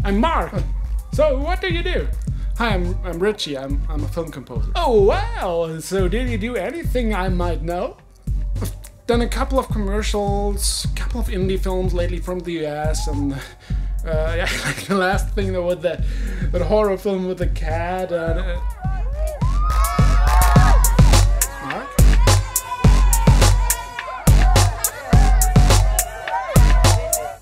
I'm Mark. So, what do you do? Hi, I'm Richie. I'm a film composer. Oh, wow. So, did you do anything I might know? Done a couple of commercials, a couple of indie films lately from the US, and yeah, like the last thing that horror film with the cat.